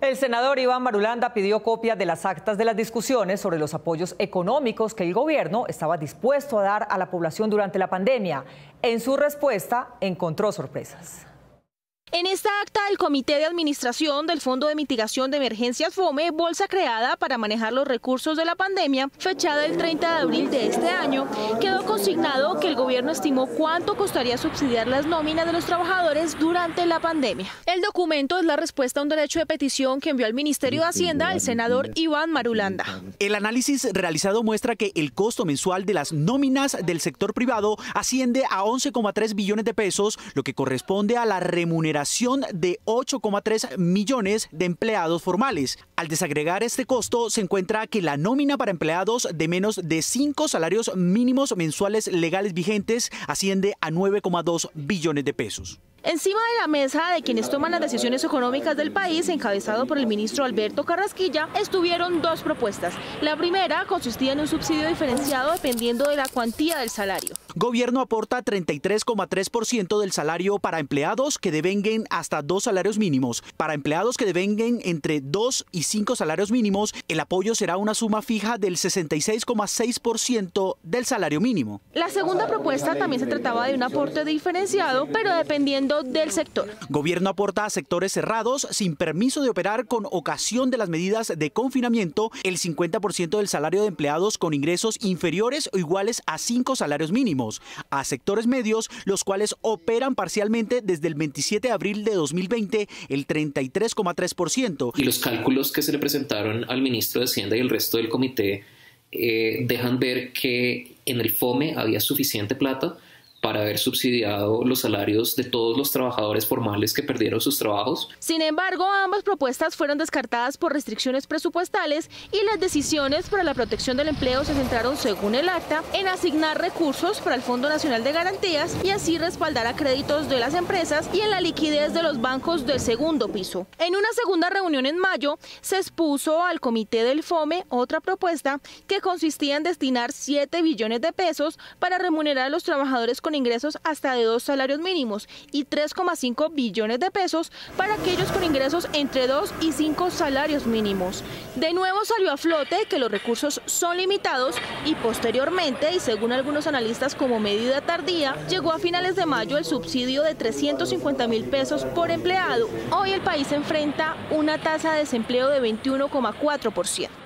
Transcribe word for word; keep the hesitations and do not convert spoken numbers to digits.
El senador Iván Marulanda pidió copias de las actas de las discusiones sobre los apoyos económicos que el gobierno estaba dispuesto a dar a la población durante la pandemia. En su respuesta, encontró sorpresas. En esta acta, el Comité de Administración del Fondo de Mitigación de Emergencias FOME, bolsa creada para manejar los recursos de la pandemia, fechada el treinta de abril de este año, quedó consignado que el gobierno estimó cuánto costaría subsidiar las nóminas de los trabajadores durante la pandemia. El documento es la respuesta a un derecho de petición que envió al Ministerio de Hacienda el senador Iván Marulanda. El análisis realizado muestra que el costo mensual de las nóminas del sector privado asciende a once coma tres billones de pesos, lo que corresponde a la remuneración de ocho coma tres millones de empleados formales. Al desagregar este costo, se encuentra que la nómina para empleados de menos de cinco salarios mínimos mensuales legales vigentes asciende a nueve coma dos billones de pesos. Encima de la mesa de quienes toman las decisiones económicas del país, encabezado por el ministro Alberto Carrasquilla, estuvieron dos propuestas. La primera consistía en un subsidio diferenciado dependiendo de la cuantía del salario. Gobierno aporta treinta y tres coma tres por ciento del salario para empleados que devenguen hasta dos salarios mínimos. Para empleados que devenguen entre dos y cinco salarios mínimos, el apoyo será una suma fija del sesenta y seis coma seis por ciento del salario mínimo. La segunda propuesta también se trataba de un aporte diferenciado, pero dependiendo del sector. Gobierno aporta a sectores cerrados sin permiso de operar con ocasión de las medidas de confinamiento el cincuenta por ciento del salario de empleados con ingresos inferiores o iguales a cinco salarios mínimos. A sectores medios, los cuales operan parcialmente desde el veintisiete de abril de dos mil veinte, el treinta y tres coma tres por ciento. Y los cálculos que se le presentaron al ministro de Hacienda y el resto del comité eh, dejan ver que en el FOME había suficiente plata para haber subsidiado los salarios de todos los trabajadores formales que perdieron sus trabajos. Sin embargo, ambas propuestas fueron descartadas por restricciones presupuestales y las decisiones para la protección del empleo se centraron, según el acta, en asignar recursos para el Fondo Nacional de Garantías y así respaldar a créditos de las empresas y en la liquidez de los bancos del segundo piso. En una segunda reunión en mayo, se expuso al Comité del FOME otra propuesta que consistía en destinar siete billones de pesos para remunerar a los trabajadores con ingresos hasta de dos salarios mínimos y tres coma cinco billones de pesos para aquellos con ingresos entre dos y cinco salarios mínimos. De nuevo salió a flote que los recursos son limitados y posteriormente, y según algunos analistas como medida tardía, llegó a finales de mayo el subsidio de trescientos cincuenta mil pesos por empleado. Hoy el país enfrenta una tasa de desempleo de veintiuno coma cuatro por ciento.